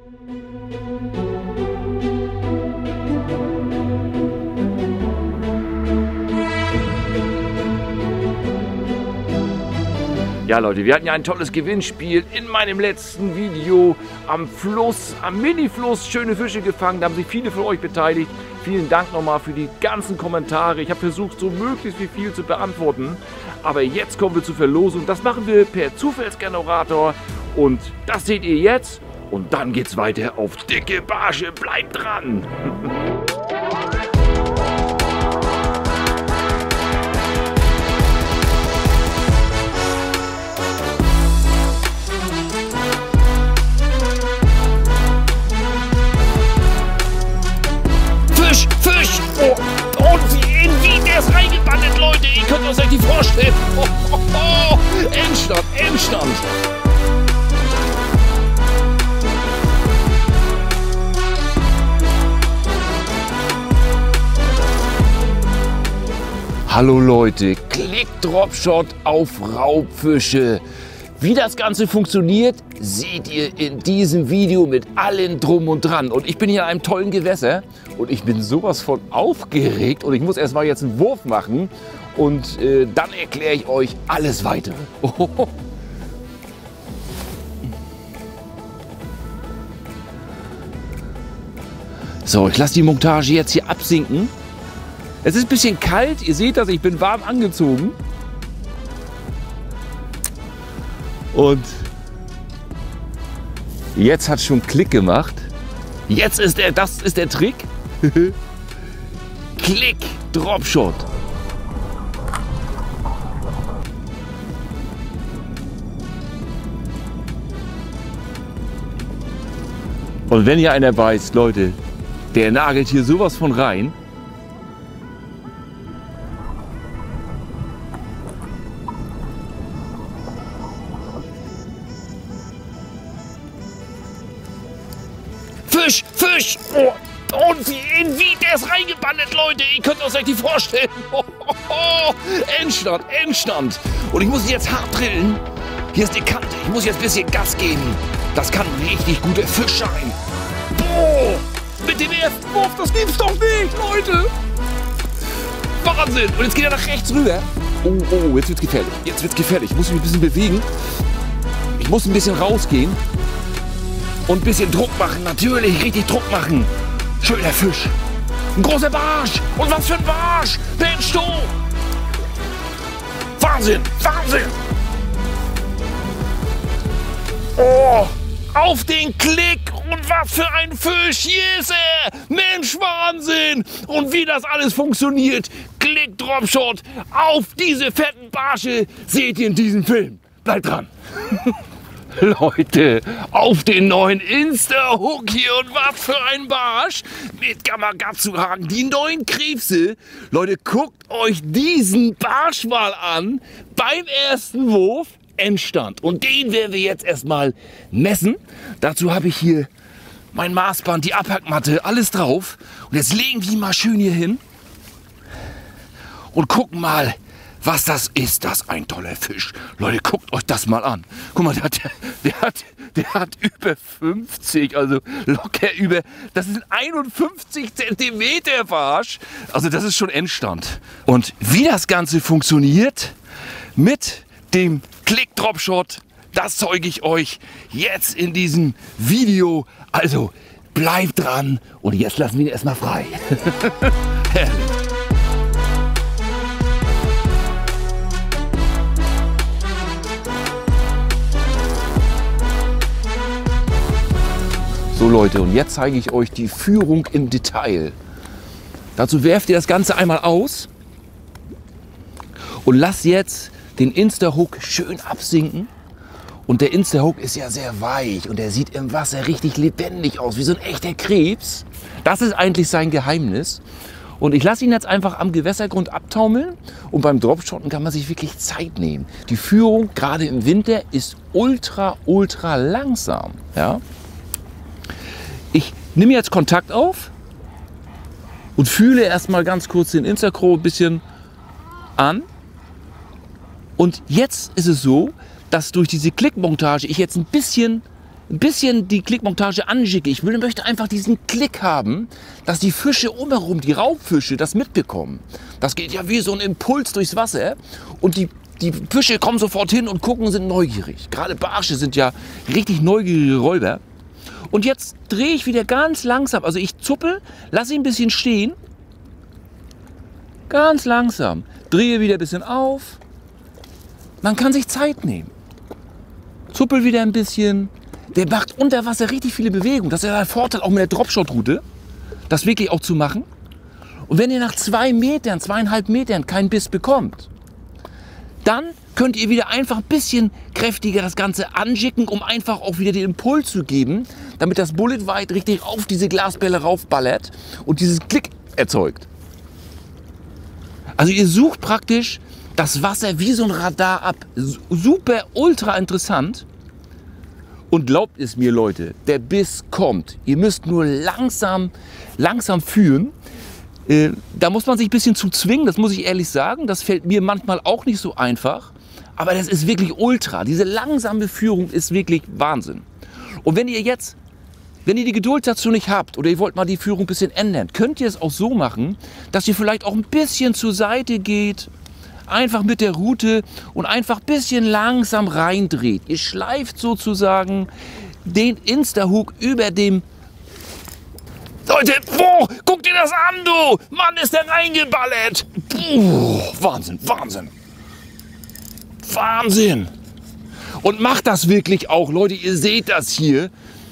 Ja Leute, wir hatten ja ein tolles Gewinnspiel in meinem letzten Video am Fluss, am Mini-Fluss, schöne Fische gefangen. Da haben sich viele von euch beteiligt. Vielen Dank nochmal für die ganzen Kommentare. Ich habe versucht, so möglichst wie viel zu beantworten. Aber jetzt kommen wir zur Verlosung. Das machen wir per Zufallsgenerator. Und das seht ihr jetzt. Und dann geht's weiter auf dicke Barsche. Bleibt dran! Fisch! Oh, und wie der ist reingebandelt, Leute! Ihr könnt euch das nicht vorstellen! Endstand! Hallo Leute, Click-Drop-Shot auf Raubfische. Wie das Ganze funktioniert, seht ihr in diesem Video mit allem drum und dran. Und ich bin hier in einem tollen Gewässer und ich bin sowas von aufgeregt und ich muss erstmal jetzt einen Wurf machen und dann erkläre ich euch alles Weitere. So, ich lasse die Montage jetzt hier absinken. Es ist ein bisschen kalt, ihr seht das, ich bin warm angezogen. Und jetzt hat es schon Klick gemacht. Das ist der Trick. Klick, Dropshot. Und wenn hier einer beißt, Leute, der nagelt hier sowas von rein. Fisch! Oh, und wie der ist reingebandelt, Leute! Ihr könnt euch das nicht vorstellen! Endstand! Und ich muss jetzt hart drillen. Hier ist die Kante. Ich muss jetzt ein bisschen Gas geben. Das kann ein richtig guter Fisch sein. Boah! Mit dem ersten Wurf, das gibt's doch nicht, Leute! Wahnsinn! Und jetzt geht er nach rechts rüber. Oh, jetzt wird's gefährlich. Ich muss mich ein bisschen bewegen. Ich muss ein bisschen rausgehen. Und ein bisschen Druck machen, natürlich, richtig Druck machen. Schöner Fisch. Ein großer Barsch. Und was für ein Barsch. Mensch, du. Wahnsinn. Oh, auf den Klick. Und was für ein Fisch. Hier ist er. Mensch, Wahnsinn. Und wie das alles funktioniert. Klick, Dropshot auf diese fetten Barsche seht ihr in diesem Film. Bleibt dran. Leute, auf den neuen Insta-Hook hier und was für ein Barsch mit Gamakatsu-Haken, die neuen Krebse. Leute, guckt euch diesen Barsch mal an beim ersten Wurf. Endstand. Und den werden wir jetzt erstmal messen. Dazu habe ich hier mein Maßband, die Abhackmatte, alles drauf. Und jetzt legen wir ihn mal schön hier hin und gucken mal, was das ist. Das ist ein toller Fisch. Leute, guckt euch das mal an. Guck mal, der hat über 50, also locker über, das ist ein 51 Zentimeter Barsch. Also das ist schon Endstand. Und wie das Ganze funktioniert mit dem Click-Drop-Shot, das zeige ich euch jetzt in diesem Video. Also bleibt dran und jetzt lassen wir ihn erstmal frei. Herrlich. So Leute, und jetzt zeige ich euch die Führung im Detail. Dazu werft ihr das Ganze einmal aus und lasst jetzt den Insta-Hook schön absinken. Und der Insta-Hook ist ja sehr weich und er sieht im Wasser richtig lebendig aus, wie so ein echter Krebs. Das ist eigentlich sein Geheimnis. Und ich lasse ihn jetzt einfach am Gewässergrund abtaumeln und beim Dropshotten kann man sich wirklich Zeit nehmen. Die Führung, gerade im Winter, ist ultra langsam. Ja? Ich nehme jetzt Kontakt auf und fühle erstmal ganz kurz den Instacrow ein bisschen an. Und jetzt ist es so, dass durch diese Klickmontage ich jetzt ein bisschen ein bisschen die Klickmontage anschicke. Ich möchte einfach diesen Klick haben, dass die Fische umherum, die Raubfische, das mitbekommen. Das geht ja wie so ein Impuls durchs Wasser und die Fische kommen sofort hin und gucken und sind neugierig. Gerade Barsche sind ja richtig neugierige Räuber. Und jetzt drehe ich wieder ganz langsam. Also ich zuppel, lasse ihn ein bisschen stehen. Ganz langsam. Drehe wieder ein bisschen auf. Man kann sich Zeit nehmen. Zuppel wieder ein bisschen. Der macht unter Wasser richtig viele Bewegungen. Das ist ja ein Vorteil auch mit der Dropshot-Route, das wirklich auch zu machen. Und wenn ihr nach 2 Metern, 2,5 Metern keinen Biss bekommt, dann könnt ihr wieder einfach ein bisschen kräftiger das Ganze anschicken, um einfach auch wieder den Impuls zu geben, damit das Bullet Wide richtig auf diese Glasbälle raufballert und dieses Klick erzeugt. Also ihr sucht praktisch das Wasser wie so ein Radar ab. Super, ultra interessant. Und glaubt es mir, Leute, der Biss kommt. Ihr müsst nur langsam führen. Da muss man sich ein bisschen zu zwingen, das muss ich ehrlich sagen. Das fällt mir manchmal auch nicht so einfach. Aber das ist wirklich ultra. Diese langsame Führung ist wirklich Wahnsinn. Und wenn ihr die Geduld dazu nicht habt oder ihr wollt mal die Führung ein bisschen ändern, könnt ihr es auch so machen, dass ihr vielleicht auch ein bisschen zur Seite geht, einfach mit der Route und einfach ein bisschen langsam reindreht. Ihr schleift sozusagen den Insta-Hook über dem... Leute, boah, guck dir das an, du! Mann, ist der reingeballert! Wahnsinn, Wahnsinn! Wahnsinn! Und macht das wirklich auch, Leute, ihr seht das hier.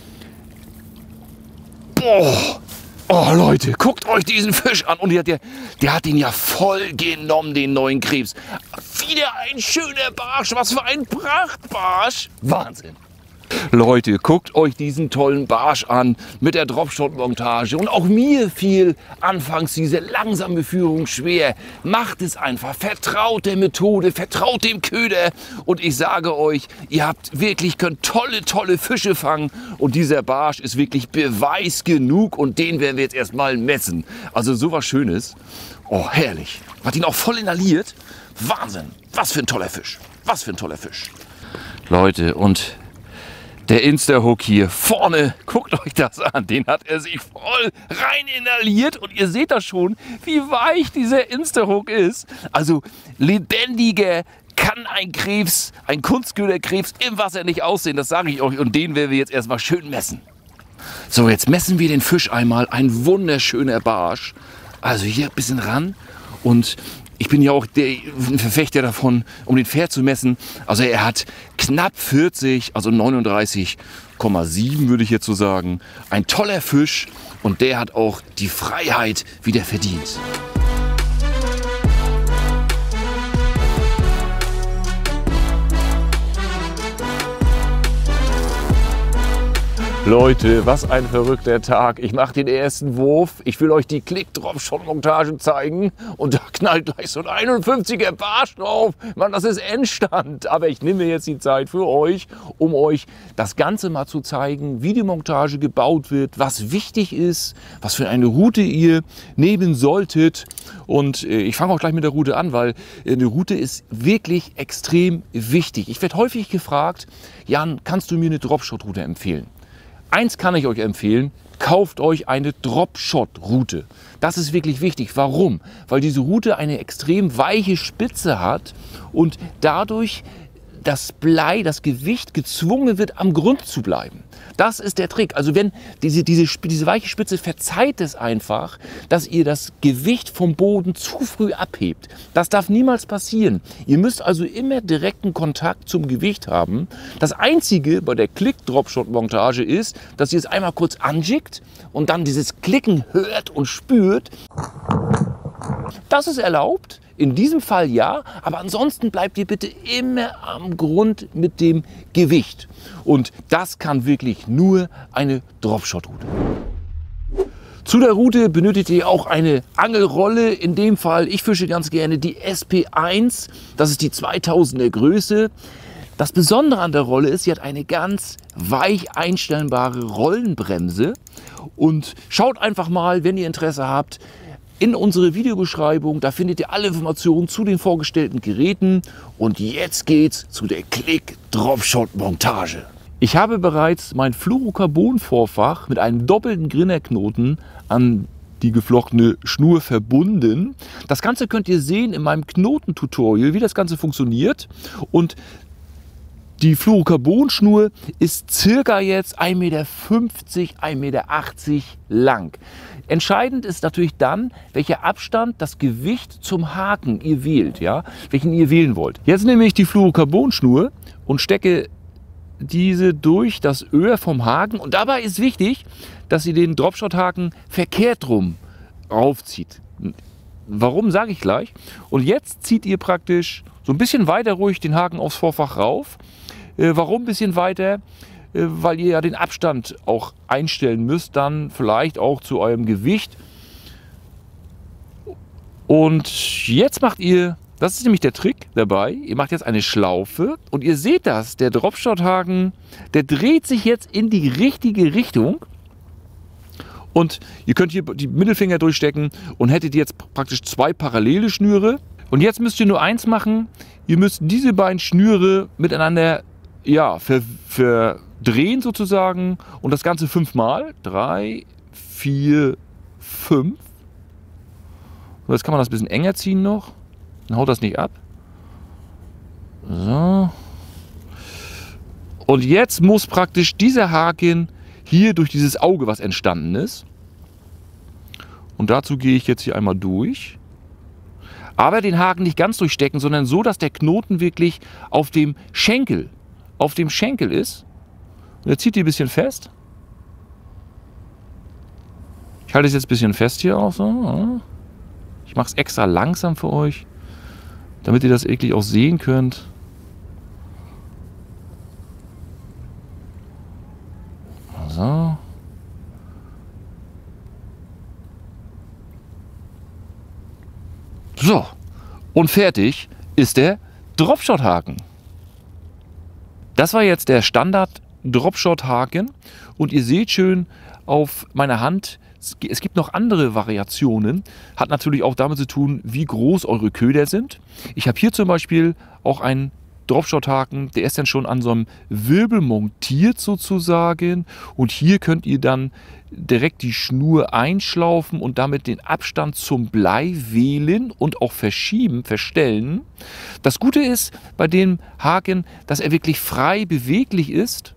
Boah! Oh Leute, guckt euch diesen Fisch an. Und der hat ihn ja voll genommen, den neuen Krebs. Wieder ein schöner Barsch. Was für ein Prachtbarsch. Wahnsinn. Leute, guckt euch diesen tollen Barsch an mit der Dropshot-Montage. Und auch mir fiel anfangs diese langsame Führung schwer. Macht es einfach. Vertraut der Methode, vertraut dem Köder. Und ich sage euch, könnt tolle Fische fangen. Und dieser Barsch ist wirklich Beweis genug. Und den werden wir jetzt erstmal messen. Also sowas Schönes. Oh, herrlich. Hat ihn auch voll inhaliert. Wahnsinn. Was für ein toller Fisch. Was für ein toller Fisch. Leute, und der Insta-Hook hier vorne, guckt euch das an, den hat er sich voll rein inhaliert und ihr seht das schon, wie weich dieser Insta-Hook ist. Also lebendiger kann ein Kunstköderkrebs im Wasser nicht aussehen, das sage ich euch, und den werden wir jetzt erstmal schön messen. So, jetzt messen wir den Fisch einmal, ein wunderschöner Barsch. Also hier ein bisschen ran und ich bin ja auch ein Verfechter davon, um den fair zu messen. Also er hat knapp 40, also 39,7 würde ich jetzt so sagen. Ein toller Fisch und der hat auch die Freiheit wieder verdient. Leute, was ein verrückter Tag. Ich mache den ersten Wurf. Ich will euch die Klick-Drop-Shot-Montage zeigen. Und da knallt gleich so ein 51er Barsch drauf. Mann, das ist Endstand. Aber ich nehme jetzt die Zeit für euch, um euch das Ganze mal zu zeigen, wie die Montage gebaut wird, was wichtig ist, was für eine Route ihr nehmen solltet. Und ich fange auch gleich mit der Route an, weil eine Route ist wirklich extrem wichtig. Ich werde häufig gefragt, Jan, kannst du mir eine Dropshot-Route empfehlen? Eins kann ich euch empfehlen, kauft euch eine Dropshot-Route. Das ist wirklich wichtig. Warum? Weil diese Route eine extrem weiche Spitze hat und dadurch das Blei, das Gewicht gezwungen wird, am Grund zu bleiben. Das ist der Trick. Also wenn diese weiche Spitze verzeiht es einfach, dass ihr das Gewicht vom Boden zu früh abhebt. Das darf niemals passieren. Ihr müsst also immer direkten Kontakt zum Gewicht haben. Das Einzige bei der Klick-Dropshot-Montage ist, dass ihr es einmal kurz anschickt und dann dieses Klicken hört und spürt. Das ist erlaubt. In diesem Fall ja, aber ansonsten bleibt ihr bitte immer am Grund mit dem Gewicht. Und das kann wirklich nur eine Dropshot-Route. Zu der Route benötigt ihr auch eine Angelrolle. In dem Fall, ich fische ganz gerne die SP1, das ist die 2000er Größe. Das Besondere an der Rolle ist, sie hat eine ganz weich einstellbare Rollenbremse. Und schaut einfach mal, wenn ihr Interesse habt, in unsere Videobeschreibung, da findet ihr alle Informationen zu den vorgestellten Geräten. Und jetzt geht's zu der Klick-Dropshot-Montage. Ich habe bereits mein Fluorocarbon-Vorfach mit einem doppelten Grinnerknoten an die geflochtene Schnur verbunden. Das Ganze könnt ihr sehen in meinem Knoten-Tutorial, wie das Ganze funktioniert. Und die Fluorocarbon-Schnur ist circa jetzt 1,50 Meter, 1,80 Meter lang. Entscheidend ist natürlich dann, welcher Abstand, das Gewicht zum Haken ihr wählt, ja? Welchen ihr wählen wollt. Jetzt nehme ich die Fluorocarbon-Schnur und stecke diese durch das Öhr vom Haken. Und dabei ist wichtig, dass ihr den Dropshot-Haken verkehrt rum raufzieht. Warum, sage ich gleich. Und jetzt zieht ihr praktisch so ein bisschen weiter ruhig den Haken aufs Vorfach rauf. Warum ein bisschen weiter? Weil ihr ja den Abstand auch einstellen müsst, dann vielleicht auch zu eurem Gewicht. Und jetzt macht ihr, das ist nämlich der Trick dabei, ihr macht jetzt eine Schlaufe und ihr seht das, der Dropshot-Haken, der dreht sich jetzt in die richtige Richtung. Und ihr könnt hier die Mittelfinger durchstecken und hättet jetzt praktisch zwei parallele Schnüre. Und jetzt müsst ihr nur eins machen, ihr müsst diese beiden Schnüre miteinander verdrehen sozusagen und das Ganze 5-mal. 3, 4, 5. So, jetzt kann man das ein bisschen enger ziehen noch. Dann haut das nicht ab. So. Und jetzt muss praktisch dieser Haken hier durch dieses Auge, was entstanden ist. Und dazu gehe ich jetzt hier einmal durch. Aber den Haken nicht ganz durchstecken, sondern so, dass der Knoten wirklich auf dem Schenkel ist. Und jetzt zieht ihr ein bisschen fest. Ich halte es jetzt ein bisschen fest hier auch so. Ich mache es extra langsam für euch, damit ihr das wirklich auch sehen könnt. So. So. Und fertig ist der Dropshot-Haken. Das war jetzt der Standard-Dropshot-Haken. Und ihr seht schön auf meiner Hand, es gibt noch andere Variationen. Hat natürlich auch damit zu tun, wie groß eure Köder sind. Ich habe hier zum Beispiel auch einen Dropshot-Haken, der ist dann schon an so einem Wirbel montiert sozusagen. Und hier könnt ihr dann direkt die Schnur einschlaufen und damit den Abstand zum Blei wählen und auch verstellen. Das Gute ist bei dem Haken, dass er wirklich frei beweglich ist.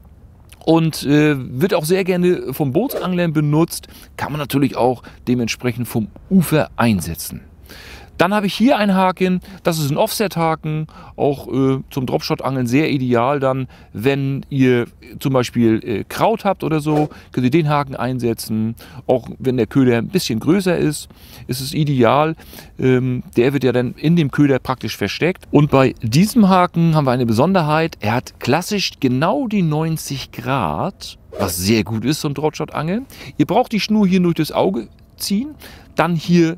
Und wird auch sehr gerne vom Bootsanglern benutzt, kann man natürlich auch dementsprechend vom Ufer einsetzen. Dann habe ich hier einen Haken, das ist ein Offset-Haken, auch zum Dropshot-Angeln sehr ideal dann, wenn ihr zum Beispiel Kraut habt oder so, könnt ihr den Haken einsetzen. Auch wenn der Köder ein bisschen größer ist, ist es ideal. Der wird ja dann in dem Köder praktisch versteckt. Und bei diesem Haken haben wir eine Besonderheit, er hat klassisch genau die 90 Grad, was sehr gut ist zum Dropshot-Angeln. Ihr braucht die Schnur hier durch das Auge ziehen, dann hier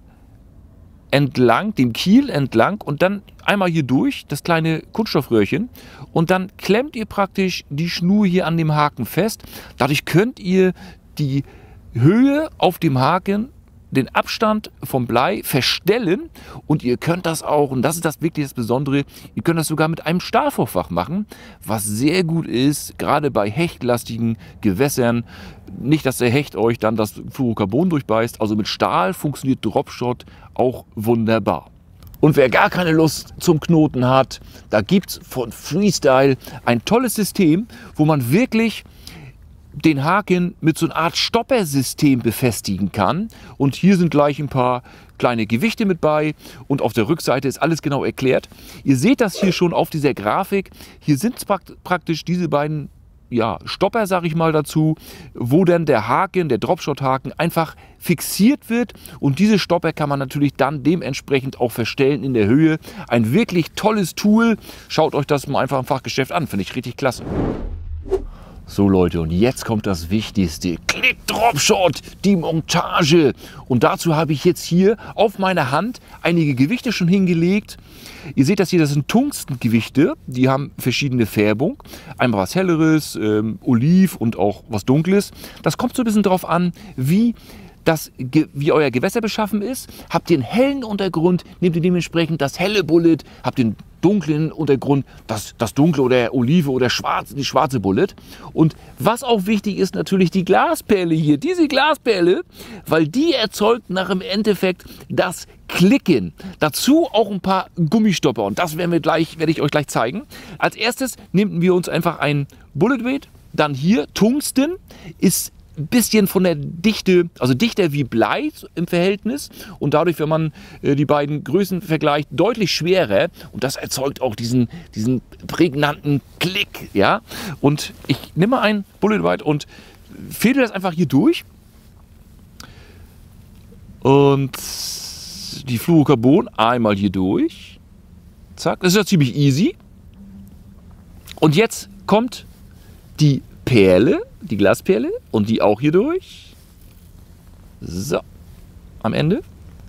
entlang, dem Kiel entlang und dann einmal hier durch, das kleine Kunststoffröhrchen, und dann klemmt ihr praktisch die Schnur hier an dem Haken fest. Dadurch könnt ihr die Höhe auf dem Haken, den Abstand vom Blei verstellen und ihr könnt das auch, und das ist das wirklich das Besondere, ihr könnt das sogar mit einem Stahlvorfach machen, was sehr gut ist, gerade bei hechtlastigen Gewässern. Nicht, dass der Hecht euch dann das Fluorocarbon durchbeißt, also mit Stahl funktioniert Dropshot auch wunderbar. Und wer gar keine Lust zum Knoten hat, da gibt es von Freestyle ein tolles System, wo man wirklich den Haken mit so einer Art Stoppersystem befestigen kann. Und hier sind gleich ein paar kleine Gewichte mit bei und auf der Rückseite ist alles genau erklärt. Ihr seht das hier schon auf dieser Grafik. Hier sind praktisch diese beiden Stopper, sage ich mal dazu, wo dann der Haken, der Dropshot-Haken einfach fixiert wird und diese Stopper kann man natürlich dann dementsprechend auch verstellen in der Höhe. Ein wirklich tolles Tool. Schaut euch das mal einfach im Fachgeschäft an, finde ich richtig klasse. So Leute, und jetzt kommt das Wichtigste. Click Dropshot, die Montage. Und dazu habe ich jetzt hier auf meiner Hand einige Gewichte schon hingelegt. Ihr seht das hier, das sind Tungstengewichte. Die haben verschiedene Färbung. Einmal was Helleres, Oliv und auch was Dunkles. Das kommt so ein bisschen darauf an, wie wie euer Gewässer beschaffen ist. Habt ihr einen hellen Untergrund, nehmt ihr dementsprechend das helle Bullet. Habt ihr einen dunklen Untergrund, das dunkle oder Olive oder die schwarze Bullet. Und was auch wichtig ist, natürlich die Glasperle hier. Diese Glasperle, weil die erzeugt nach im Endeffekt das Klicken. Dazu auch ein paar Gummistopper und das werde ich euch gleich zeigen. Als erstes nehmen wir uns einfach ein Bullet Weight, dann hier Tungsten ist ein bisschen von der Dichte, also dichter wie Blei im Verhältnis und dadurch, wenn man die beiden Größen vergleicht, deutlich schwerer und das erzeugt auch diesen prägnanten Klick, ja. Und ich nehme ein Bullet Weight und fädel das einfach hier durch und die Fluorocarbon einmal hier durch, zack, das ist ja ziemlich easy und jetzt kommt die Perle, die Glasperle und die auch hier durch. So, am Ende.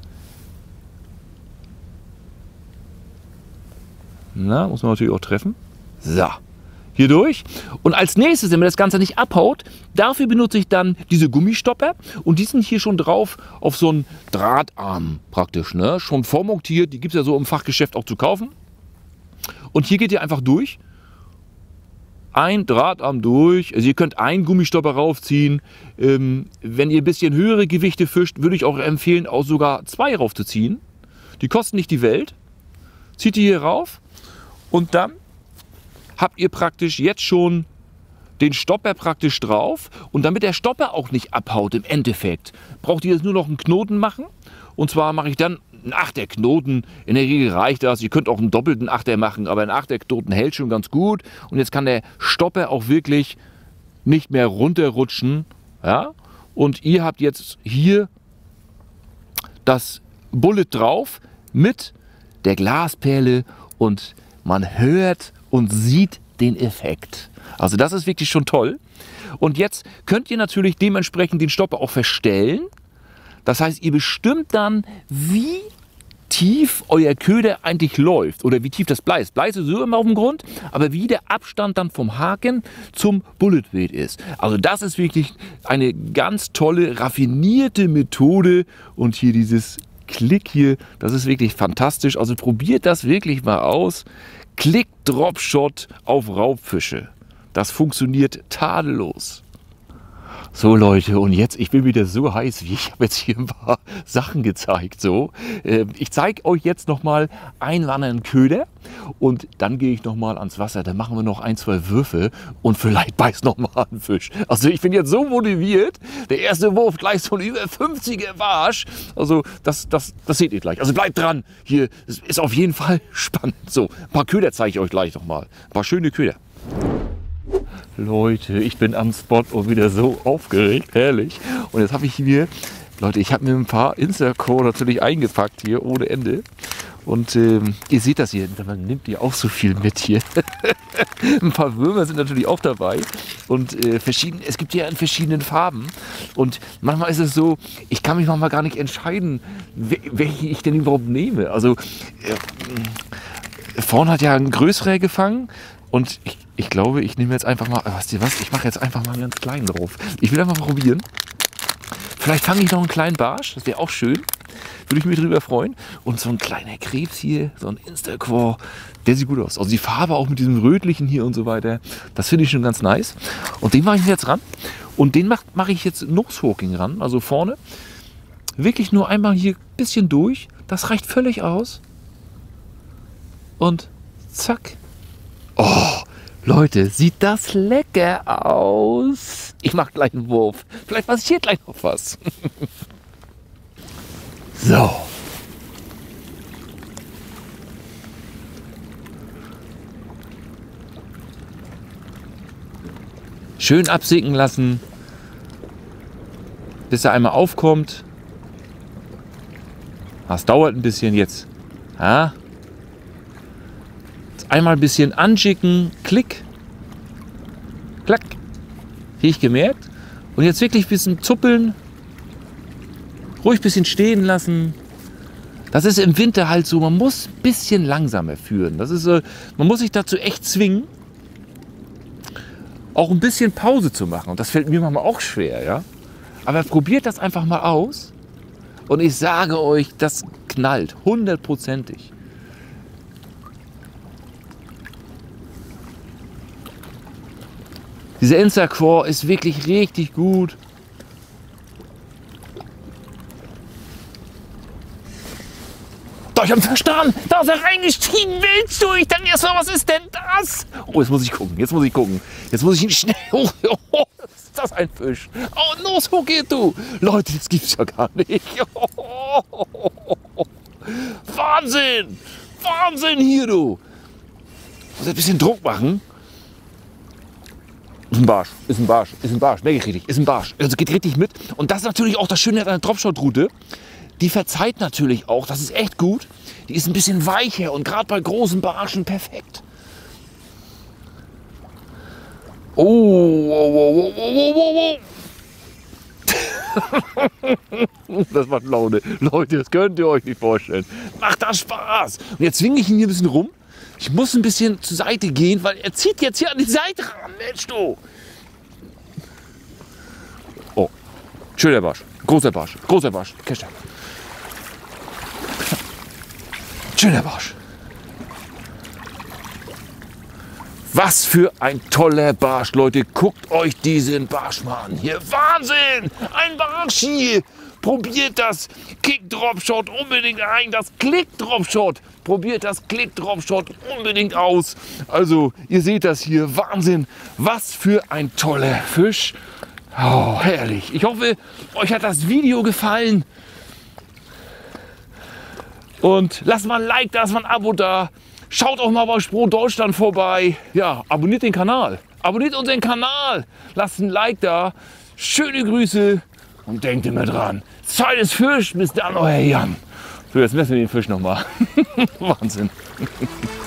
Na, muss man natürlich auch treffen. So, hier durch. Und als nächstes, wenn man das Ganze nicht abhaut, dafür benutze ich dann diese Gummistopper und die sind hier schon drauf auf so einen Drahtarm praktisch, ne? Schon vormontiert, die gibt es ja so im Fachgeschäft auch zu kaufen. Und hier geht ihr einfach durch. Ein Drahtarm durch, also ihr könnt einen Gummistopper raufziehen. Wenn ihr ein bisschen höhere Gewichte fischt, würde ich auch empfehlen, auch sogar 2 raufzuziehen. Die kosten nicht die Welt. Zieht ihr hier rauf und dann habt ihr praktisch jetzt schon den Stopper praktisch drauf. Und damit der Stopper auch nicht abhaut im Endeffekt, braucht ihr jetzt nur noch einen Knoten machen. Und zwar mache ich dann ein Achterknoten, in der Regel reicht das. Ihr könnt auch einen doppelten Achter machen, aber ein Achterknoten hält schon ganz gut. Und jetzt kann der Stopper auch wirklich nicht mehr runterrutschen. Ja? Und ihr habt jetzt hier das Bullet drauf mit der Glasperle und man hört und sieht den Effekt. Also das ist wirklich schon toll. Und jetzt könnt ihr natürlich dementsprechend den Stopper auch verstellen. Das heißt, ihr bestimmt dann, wie tief euer Köder eigentlich läuft oder wie tief das Blei ist. Blei ist so immer auf dem Grund, aber wie der Abstand dann vom Haken zum Bullet Weight ist. Also das ist wirklich eine ganz tolle, raffinierte Methode und hier dieses Klick hier, das ist wirklich fantastisch. Also probiert das wirklich mal aus. Klick Drop Shot auf Raubfische. Das funktioniert tadellos. So Leute, und jetzt, ich bin wieder so heiß, wie ich habe jetzt hier ein paar Sachen gezeigt. So, ich zeige euch jetzt nochmal einen anderen Köder und dann gehe ich nochmal ans Wasser. Dann machen wir noch 1, 2 Würfe und vielleicht beißt nochmal ein Fisch. Also ich bin jetzt so motiviert. Der erste Wurf gleich so ein über 50er Barsch. Also das seht ihr gleich. Also bleibt dran. Hier ist auf jeden Fall spannend. So, ein paar Köder zeige ich euch gleich nochmal. Ein paar schöne Köder. Leute, ich bin am Spot und wieder so aufgeregt, herrlich. Und jetzt habe ich mir, Leute, ich habe mir ein paar Instacore natürlich eingepackt hier ohne Ende. Und ihr seht das hier, man nimmt ja auch so viel mit hier. Ein paar Würmer sind natürlich auch dabei. Und es gibt ja in verschiedenen Farben. Und manchmal ist es so, ich kann mich manchmal gar nicht entscheiden, welche ich denn überhaupt nehme. Also vorne hat ja ein größerer gefangen. Und ich glaube, ich nehme jetzt einfach mal, weißt du was, ich mache jetzt einfach mal einen ganz kleinen drauf. Ich will einfach mal probieren. Vielleicht fange ich noch einen kleinen Barsch, das wäre auch schön. Würde ich mich drüber freuen. Und so ein kleiner Krebs hier, so ein Instacore, der sieht gut aus. Also die Farbe auch mit diesem rötlichen hier und so weiter, das finde ich schon ganz nice. Und den mache ich mir jetzt ran. Und den mache ich jetzt Nose-Hooking ran, also vorne. Wirklich nur einmal hier ein bisschen durch. Das reicht völlig aus. Und zack. Oh, Leute, sieht das lecker aus. Ich mache gleich einen Wurf. Vielleicht passiert gleich noch was. So. Schön absinken lassen, bis er einmal aufkommt. Das dauert ein bisschen jetzt. Ja. Einmal ein bisschen anschicken, klick, klack, habe ich gemerkt. Und jetzt wirklich ein bisschen zuppeln, ruhig ein bisschen stehen lassen. Das ist im Winter halt so, man muss ein bisschen langsamer führen. Das ist, man muss sich dazu echt zwingen, auch ein bisschen Pause zu machen. Und das fällt mir manchmal auch schwer, ja. Aber probiert das einfach mal aus. Und ich sage euch, das knallt. 100%ig. Dieser Instacrawl ist wirklich richtig gut. Doch, ich hab's verstanden. Da ist er reingestiegen, wild durch. Dann erstmal, was ist denn das? Oh, jetzt muss ich gucken. Jetzt muss ich ihn schnell hoch. Oh, ist das ein Fisch? Oh, los, wo geht du? Leute, das gibt's ja gar nicht. Oh, Wahnsinn! Wahnsinn hier, du! Ich muss ein bisschen Druck machen. Ist ein Barsch, ist ein Barsch, ist ein Barsch, merke ich richtig, ist ein Barsch. Also geht richtig mit. Und das ist natürlich auch das Schöne an der Dropshot-Route. Die verzeiht natürlich auch, das ist echt gut. Die ist ein bisschen weicher und gerade bei großen Barschen perfekt. Oh, oh, oh, oh, oh, oh. Das macht Laune. Leute, das könnt ihr euch nicht vorstellen. Macht das Spaß. Und jetzt zwinge ich ihn hier ein bisschen rum. Ich muss ein bisschen zur Seite gehen, weil er zieht jetzt hier an die Seite ran. Mensch, du. Oh, schöner Barsch. Großer Barsch. Großer Barsch. Kescher. Schöner Barsch. Was für ein toller Barsch, Leute. Guckt euch diesen Barsch mal an. Hier, Wahnsinn! Ein Barsch hier. Probiert das Kick-Drop-Shot unbedingt ein. Das Click-Drop-Shot. Probiert das Click-Drop-Shot unbedingt aus. Also, ihr seht das hier. Wahnsinn. Was für ein toller Fisch. Oh, herrlich. Ich hoffe, euch hat das Video gefallen. Und lasst mal ein Like da, lasst mal ein Abo da. Schaut auch mal bei Spro Deutschland vorbei. Ja, abonniert den Kanal. Abonniert unseren Kanal. Lasst ein Like da. Schöne Grüße. Und denkt immer dran. Zeit ist Fisch. Bis dann, euer Jan. So, jetzt messen wir den Fisch nochmal. Wahnsinn.